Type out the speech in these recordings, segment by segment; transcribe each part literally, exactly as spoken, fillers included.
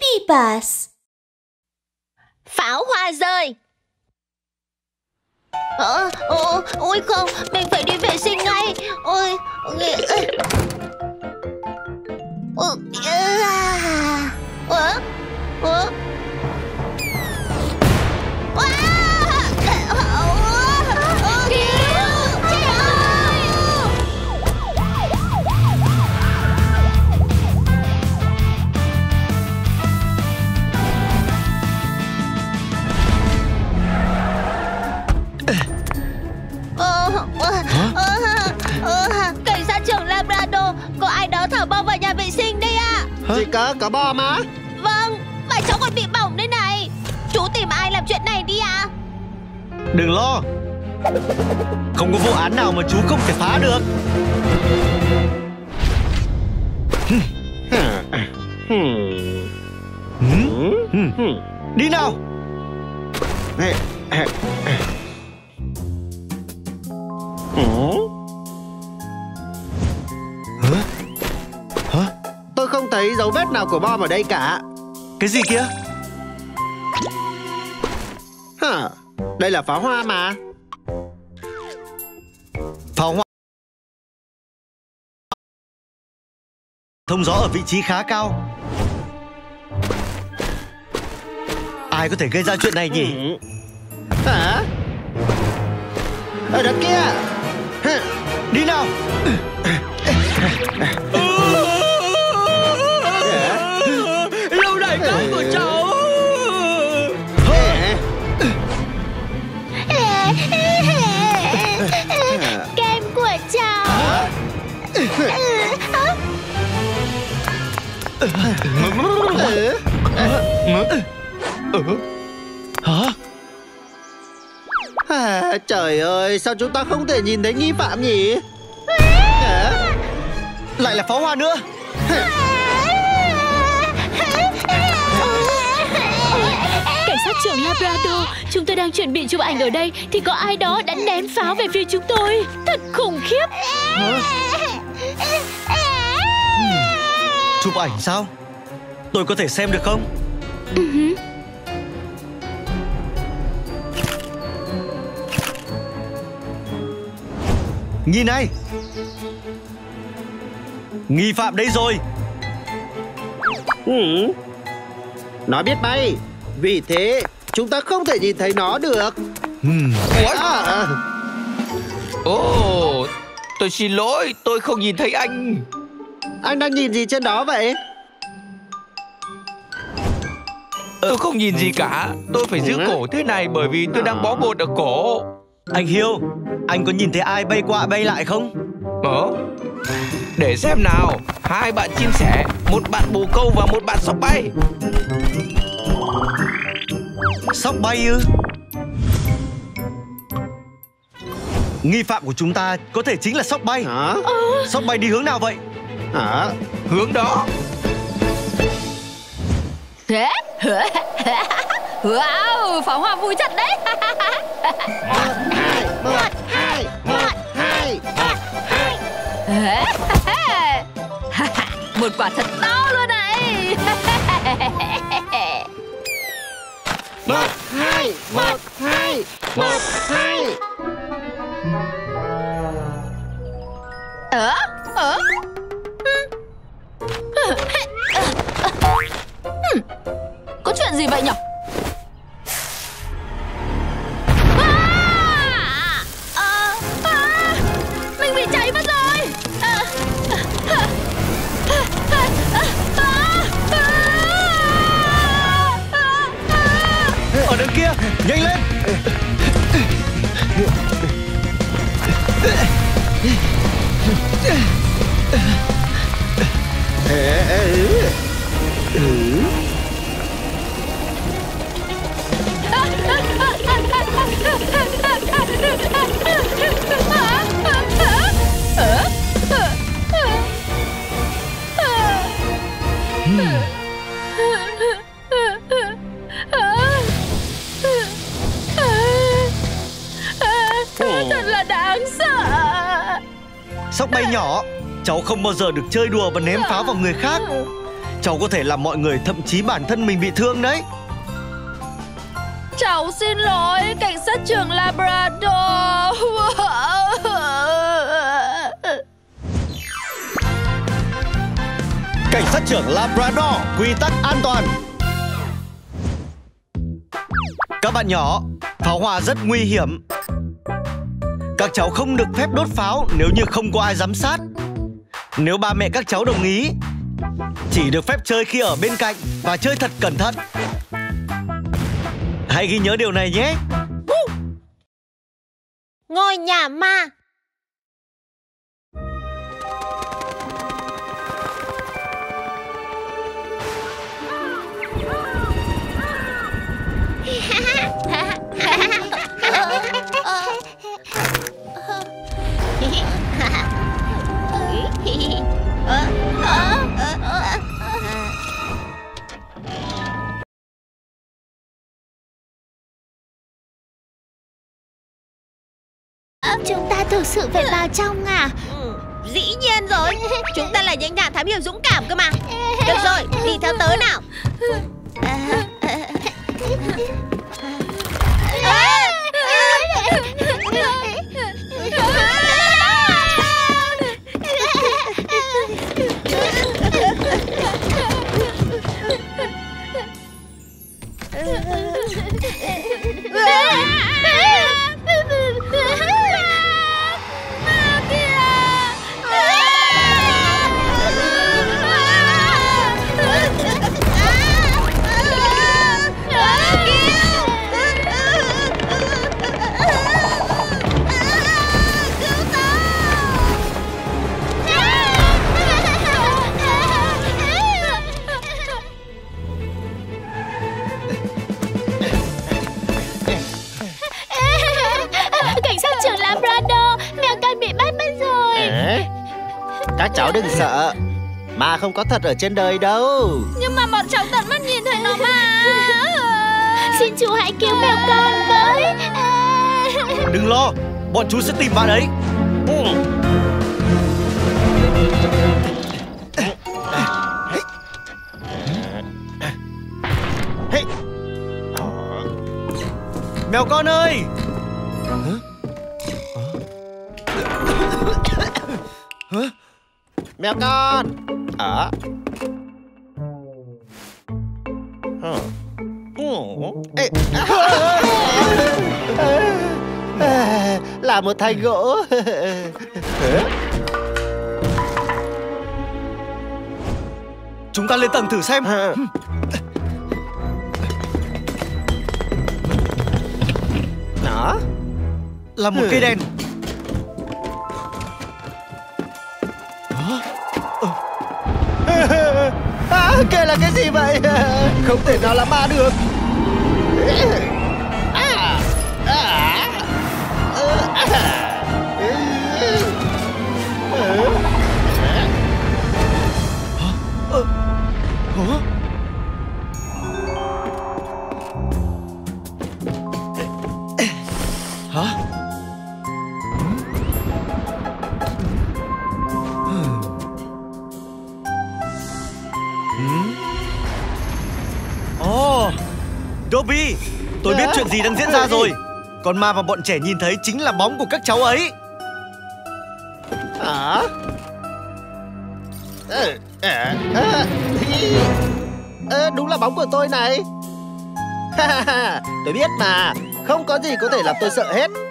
chispas. Pháo hoa rơi. Ờ, ờ, ôi không, mình phải đi vệ sinh ngay. Ôi, ôi, ờ, ờ, ờ. Cảnh sát trưởng Labrador, có ai đó thả bom vào nhà vệ sinh đây ạ? À? Gì cơ, có bom á? Vâng, và cháu còn bị bỏng đây này. Chú tìm ai làm chuyện này đi ạ? Đừng lo, không có vụ án nào mà chú không thể phá được. Đi nào. Hả? Hả? Tôi không thấy dấu vết nào của bom ở đây cả. Cái gì kia? Hả? Đây là pháo hoa mà. Pháo hoa thông gió ở vị trí khá cao. Ai có thể gây ra chuyện này nhỉ? Hả? Ở đó kia. Đi nào. Lâu đài cát của cháu. Kem của cháu. Hả? À, trời ơi, sao chúng ta không thể nhìn thấy nghi phạm nhỉ? À? Lại là pháo hoa nữa. Cảnh sát trưởng Labrador, chúng tôi đang chuẩn bị chụp ảnh ở đây thì có ai đó đã ném pháo về phía chúng tôi. Thật khủng khiếp. Hả? Chụp ảnh sao? Tôi có thể xem được không? Uh-huh. Nhìn này, nghi phạm đây rồi. Ừ. Nó biết bay, vì thế chúng ta không thể nhìn thấy nó được. Hmm. À. Ồ, tôi xin lỗi, tôi không nhìn thấy anh. Anh đang nhìn gì trên đó vậy? Tôi không nhìn gì cả. Tôi phải giữ cổ thế này bởi vì tôi đang bó bột ở cổ. Anh Hiêu, anh có nhìn thấy ai bay qua bay lại không? Ờ, để xem nào. Hai bạn chim sẻ, một bạn bồ câu và một bạn sóc bay. Sóc bay ư? Nghi phạm của chúng ta có thể chính là sóc bay. Hả? Sóc bay đi hướng nào vậy? Hả? Hướng đó. Wow, pháo hoa vui thật đấy. Một, hai, một, hai, một, hai. Một quả thật to luôn này. Một, hai, một, hai, một, hai. Ờ, ờ. Có chuyện gì vậy nhỉ? À, à, à, mình bị cháy mất rồi. À, à, à, à, à, à, à. Ở đằng kia, nhanh lên. Thật là đáng sợ. Sóc bay nhỏ, cháu không bao giờ được chơi đùa và ném pháo vào người khác. Cháu có thể làm mọi người, thậm chí bản thân mình bị thương đấy. Cháu xin lỗi, cảnh sát trưởng Labrador. Cảnh sát trưởng Labrador, quy tắc an toàn. Các bạn nhỏ, pháo hoa rất nguy hiểm. Các cháu không được phép đốt pháo nếu như không có ai giám sát. Nếu ba mẹ các cháu đồng ý, chỉ được phép chơi khi ở bên cạnh và chơi thật cẩn thận. Hãy ghi nhớ điều này nhé. Ngôi nhà ma. Chúng ta thực sự phải vào trong à? Ừ, dĩ nhiên rồi. Chúng ta là những nhà thám hiểm dũng cảm cơ mà. Được rồi, đi theo tớ nào. Các cháu đừng sợ, ma không có thật ở trên đời đâu. Nhưng mà bọn cháu tận mắt nhìn thấy nó mà. Xin chú hãy cứu mèo con với. Đừng lo, bọn chú sẽ tìm bạn ấy. Mèo con ơi! Mèo con ở là một thanh gỗ. Chúng ta lên tầng thử xem. Đó là một cây đèn. À, kìa là cái gì vậy? Không thể nào là ma được. À, à, à, hả? Oh, Dobby, tôi biết chuyện gì đang diễn ra rồi. Con ma mà bọn trẻ nhìn thấy chính là bóng của các cháu ấy. Hả? À, à, à, à, đúng là bóng của tôi này. Tôi biết mà, không có gì có thể làm tôi sợ hết.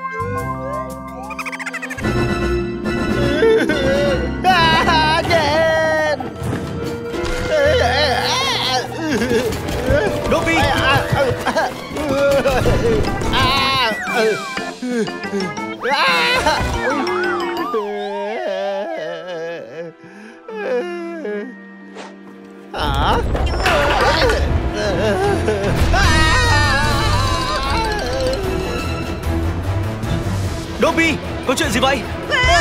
À, đèn. Dobby, À, ừ. À. Hả? Dobby, có chuyện gì vậy?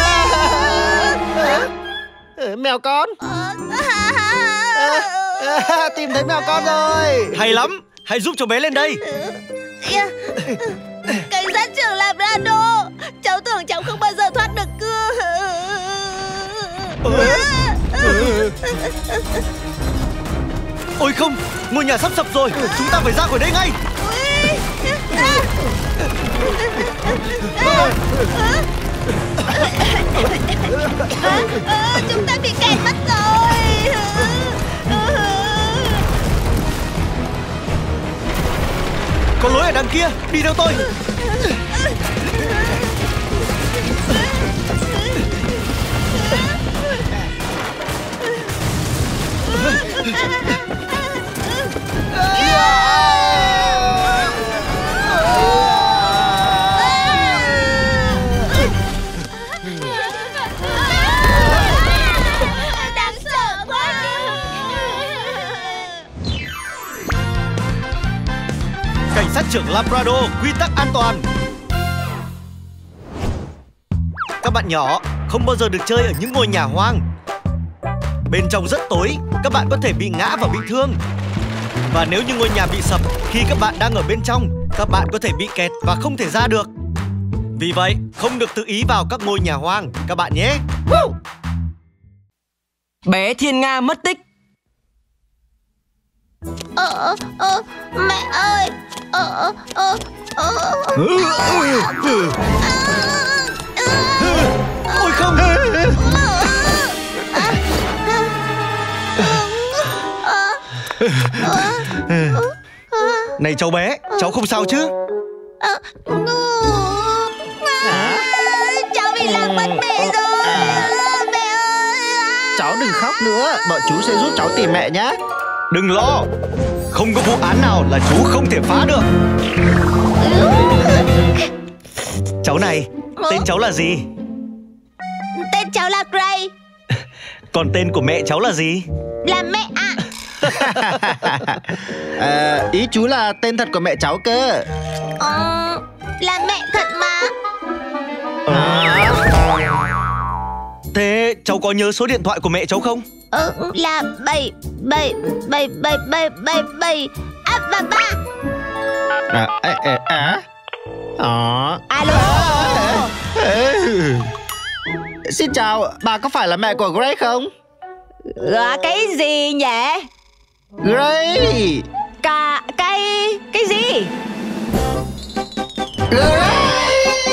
Mèo con. À, tìm thấy mèo con rồi. Hay lắm, hãy giúp cho bé lên đây. Cảnh sát trưởng Labrador, cháu tưởng cháu không bao giờ thoát được cơ. Ôi không, ngôi nhà sắp sập rồi. Chúng ta phải ra khỏi đây ngay. Chúng ta bị kẹt mất rồi. Có lối ở đằng kia, đi theo tôi. Đáng sợ quá. Cảnh sát trưởng Labrador, quy tắc an toàn. Các bạn nhỏ không bao giờ được chơi ở những ngôi nhà hoang. Bên trong rất tối, các bạn có thể bị ngã và bị thương. Và nếu như ngôi nhà bị sập khi các bạn đang ở bên trong, các bạn có thể bị kẹt và không thể ra được. Vì vậy, không được tự ý vào các ngôi nhà hoang, các bạn nhé. Bé Thiên Nga mất tích. Ờ, ờ, mẹ ơi. Ờ, ờ, ờ, ờ. Ôi không. Này cháu bé, cháu không sao chứ? Cháu bị lạc mất mẹ rồi. Mẹ ơi. Cháu đừng khóc nữa, bọn chú sẽ giúp cháu tìm mẹ nhé. Đừng lo, không có vụ án nào là chú không thể phá được. Cháu này, tên cháu là gì? Tên cháu là Gray. Còn tên của mẹ cháu là gì? Là mẹ ạ. À, ý chú là tên thật của mẹ cháu cơ. Ờ, là mẹ thật mà. À. Thế cháu có nhớ số điện thoại của mẹ cháu không? Ờ, là bảy bảy bảy bảy bảy bảy bảy à, và ba. À, à, à, à. À. Alo. À. Xin chào, bà có phải là mẹ của Gray không? À, cái gì nhỉ? Gray. Cả cái cái gì? Gray.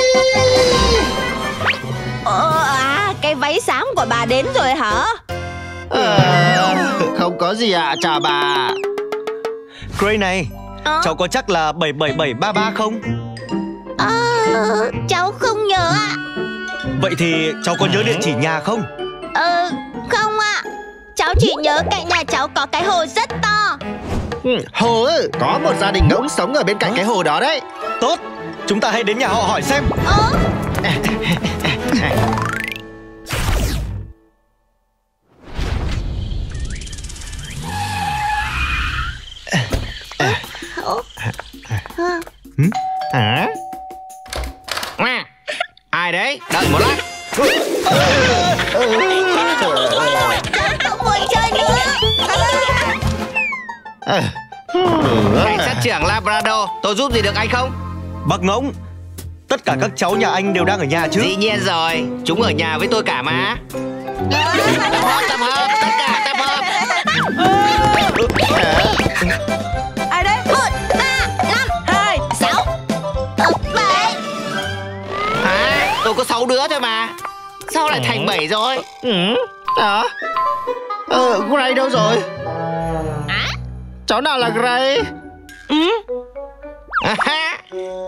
Ờ, à, cái váy xám của bà đến rồi hả? À, không có gì ạ, à, chào bà. Gray này, Ờ? cháu có chắc là bảy bảy bảy ba ba không? Ờ, cháu không nhớ ạ. Vậy thì cháu có nhớ địa chỉ nhà không? Ờ, không ạ. Cháu chỉ nhớ cạnh nhà cháu có cái hồ rất to. Ừ, hồ ơi, có một gia đình ngỗng sống ở bên cạnh cái hồ đó đấy. Tốt, chúng ta hãy đến nhà họ hỏi xem. Ờ? Hả? Ai đấy? Đợi một lát. Cháu không muốn chơi nữa. Cảnh sát trưởng Labrador, tôi giúp gì được anh không? Bác Ngỗng, tất cả các cháu nhà anh đều đang ở nhà chứ? Dĩ nhiên rồi, chúng ở nhà với tôi cả mà. Tập hợp, tập hợp, tất cả tập hợp. Ai đấy? Một, ba, năm, hai, sáu, bảy. Hả? Tôi có sáu đứa thôi mà. Sao lại thành bảy rồi? Ừ. Đó. Ờ, Gray đâu rồi? À? Cháu nào là Gray? Ừ. À,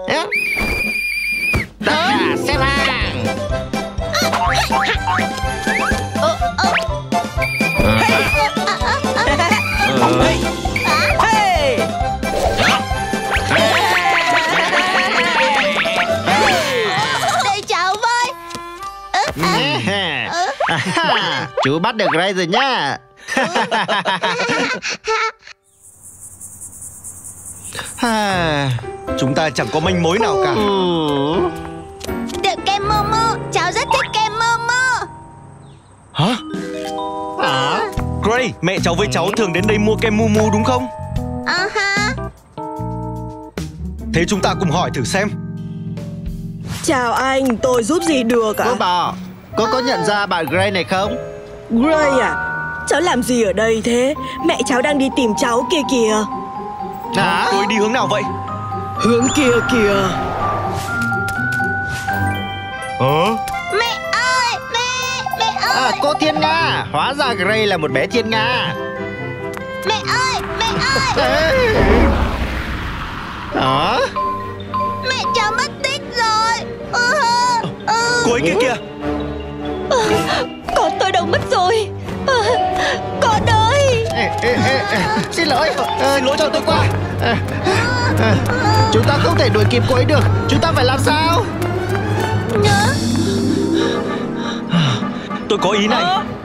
tất cả xếp hàng. Ờ, ờ. Để cháu với. Chú bắt được Gray rồi nhá. Chúng ta chẳng có manh mối nào cả. Được kem Momo, cháu rất thích kem Momo. Hả? Hả? Gray, mẹ cháu với cháu thường đến đây mua kem Mumu đúng không? À ha. Thế chúng ta cùng hỏi thử xem. Chào anh, tôi giúp gì được ạ? Cô bảo, cô có nhận ra bạn Gray này không? Gray à? Cháu làm gì ở đây thế? Mẹ cháu đang đi tìm cháu kia kìa. À, cô ấy đi hướng nào vậy? Hướng kia kìa. Hả? Mẹ ơi, mẹ, mẹ ơi. À, cô Thiên Nga. Hóa ra Gray là một bé Thiên Nga. Mẹ ơi, mẹ ơi. Hả? Mẹ cháu mất tích rồi. Ừ, ừ. Cô ấy kia kìa. Con tôi đâu mất rồi. Con ơi. Ê, ê, ê, ê. Xin lỗi. À, xin lỗi cho tôi qua. À, à, chúng ta không thể đuổi kịp cô ấy được. Chúng ta phải làm sao? Nhớ. Tôi có ý này.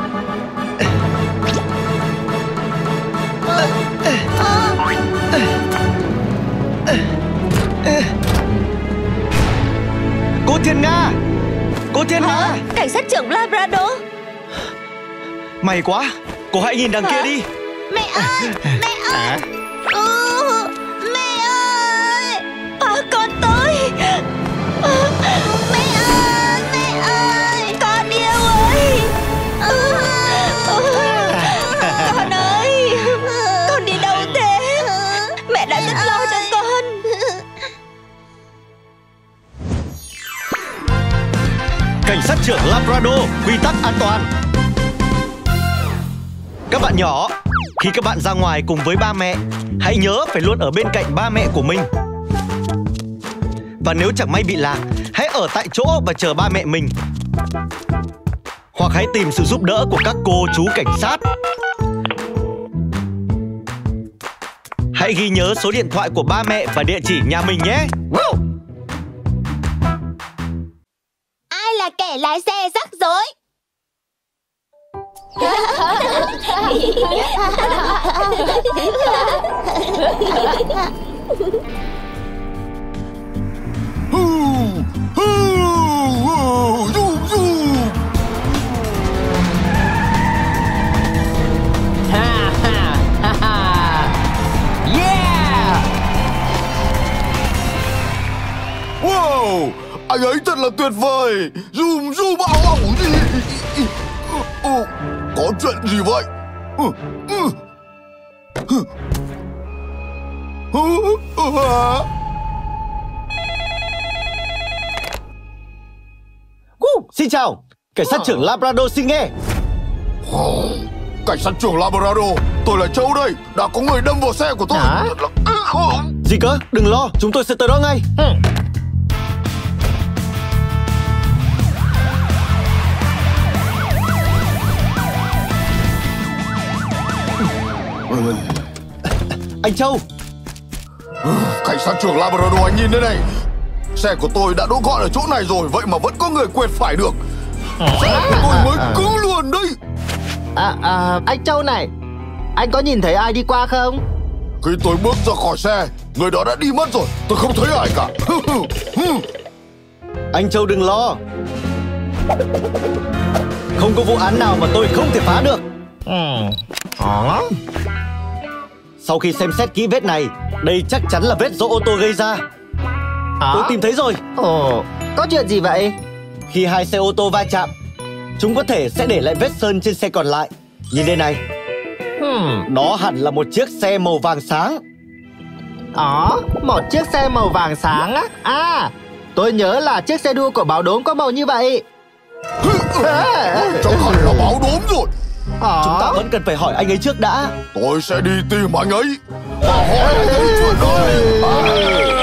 Cô Thiên Nga. Cô Thiên Nga. Cảnh sát trưởng Labrador. May quá. Cô hãy nhìn đằng kia đi. Mẹ ơi, mẹ ơi. À? Ừ, mẹ ơi. À, con tôi. À, mẹ ơi, mẹ ơi. Con yêu ơi. Ừ, ừ. Con ơi. Con đi đâu thế? Mẹ đã rất lo cho con. Cảnh sát trưởng Labrador, quy tắc an toàn. Các bạn nhỏ, khi các bạn ra ngoài cùng với ba mẹ, hãy nhớ phải luôn ở bên cạnh ba mẹ của mình. Và nếu chẳng may bị lạc, hãy ở tại chỗ và chờ ba mẹ mình. Hoặc hãy tìm sự giúp đỡ của các cô chú cảnh sát. Hãy ghi nhớ số điện thoại của ba mẹ và địa chỉ nhà mình nhé. Ai là kẻ lái xe rắc rối? Wow, anh ấy thật là tuyệt vời. Zoom zoom ảo ảo gì? Ừ, có chuyện gì vậy? Ừ, ừ. Ừ, ừ, à. Uh, xin chào, cảnh sát trưởng Labrador xin nghe. Oh, cảnh sát trưởng Labrador, tôi là Châu đây. Đã có người đâm vào xe của tôi. Hả? Thật là... Gì cơ? Đừng lo, chúng tôi sẽ tới đó ngay. Ừ. Anh Châu. Cảnh sát trưởng Labrador, anh nhìn đây này. Xe của tôi đã đỗ gọn ở chỗ này rồi, vậy mà vẫn có người quẹt phải được. Xe của tôi mới cứng luôn đấy. À, à, anh Châu này, anh có nhìn thấy ai đi qua không? Khi tôi bước ra khỏi xe, người đó đã đi mất rồi. Tôi không thấy ai cả. Anh Châu đừng lo. Không có vụ án nào mà tôi không thể phá được. Ừ. Hả? Sau khi xem xét kỹ vết này, đây chắc chắn là vết do ô tô gây ra. Hả? Tôi tìm thấy rồi. Ồ, có chuyện gì vậy? Khi hai xe ô tô va chạm, chúng có thể sẽ để lại vết sơn trên xe còn lại. Nhìn đây này. Hmm. Đó hẳn là một chiếc xe màu vàng sáng. Đó, một chiếc xe màu vàng sáng á. À, tôi nhớ là chiếc xe đua của báo đốm có màu như vậy. Chắc hẳn là báo đốm rồi. Hả? Chúng ta vẫn cần phải hỏi anh ấy trước đã. Tôi sẽ đi tìm anh ấy và hỏi anh ấy chuyện đây.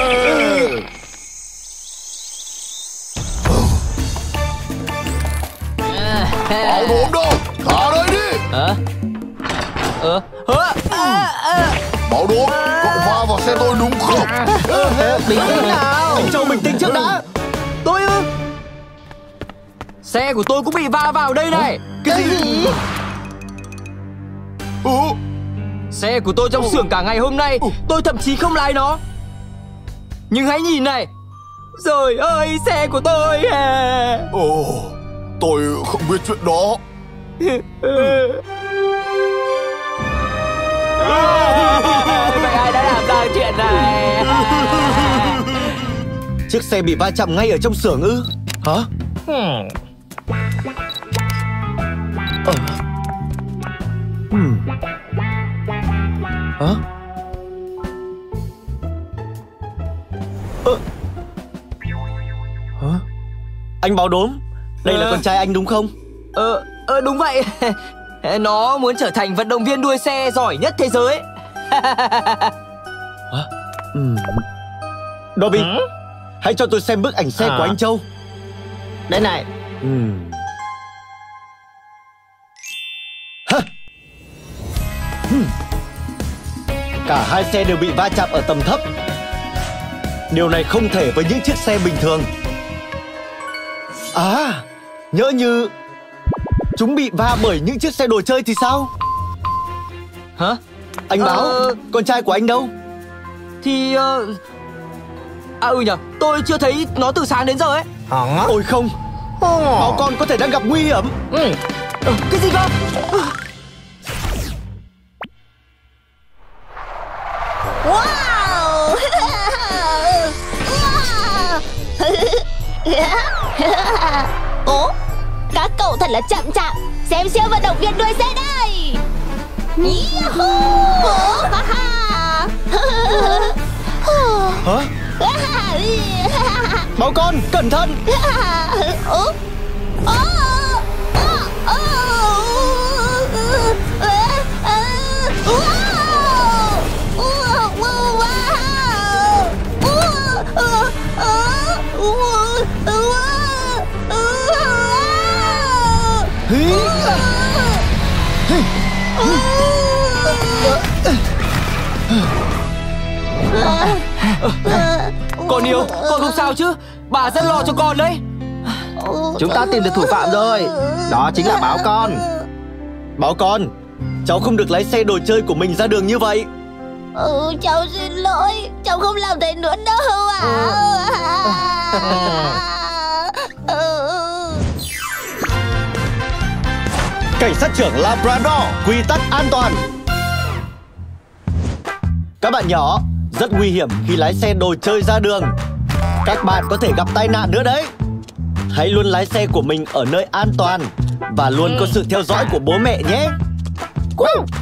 Báo đốm đâu? Thả đây đi. Hả? Ờ? Báo đốm, cậu va vào xe tôi đúng không? Bình tĩnh nào. Anh Châu bình tĩnh trước đã. Tôi ư? Xe của tôi cũng bị va vào đây này. Cái gì? Ừ. Xe của tôi trong xưởng cả ngày hôm nay, tôi thậm chí không lái nó. Nhưng hãy nhìn này. Trời ơi, xe của tôi à. Ồ, tôi không biết chuyện đó. Vậy ai đã làm ra chuyện này? Chiếc xe bị va chạm ngay ở trong xưởng ư? Hả? Hmm. Ờ. Hmm. Hả? Ơ. Hả? Anh báo đốm, đây là Ờ. con trai anh đúng không? Ờ, ờ đúng vậy. Nó muốn trở thành vận động viên đua xe giỏi nhất thế giới. Hả? Hmm. Dobby, Hả? hãy cho tôi xem bức ảnh xe À. của anh Châu. Đây này. Hmm. Hả? Hmm. Cả hai xe đều bị va chạm ở tầm thấp. Điều này không thể với những chiếc xe bình thường. À, nhỡ như chúng bị va bởi những chiếc xe đồ chơi thì sao? Hả? Anh báo, Ờ. con trai của anh đâu? Thì... ờ, À ừ nhở, tôi chưa thấy nó từ sáng đến giờ ấy. Hả? Ôi không, báo con có thể đang gặp nguy hiểm. Ừ. Ờ, Cái gì cơ? Wow. Ố, các cậu thật là chậm chạp. Xem siêu vận động viên đua xe đây. Yahoo! Ha ha. Hả? Báo con, cẩn thận. Ố. Ố. Ố. Con yêu, con không sao chứ? Bà rất lo cho con đấy. Chúng ta tìm được thủ phạm rồi. Đó chính là báo con. Báo con, cháu không được lái xe đồ chơi của mình ra đường như vậy. Ừ, cháu xin lỗi. Cháu không làm thế nữa đâu ạ. Cảnh sát trưởng Labrador, quy tắc an toàn. Các bạn nhỏ, rất nguy hiểm khi lái xe đồ chơi ra đường. Các bạn có thể gặp tai nạn nữa đấy. Hãy luôn lái xe của mình ở nơi an toàn và luôn có sự theo dõi của bố mẹ nhé.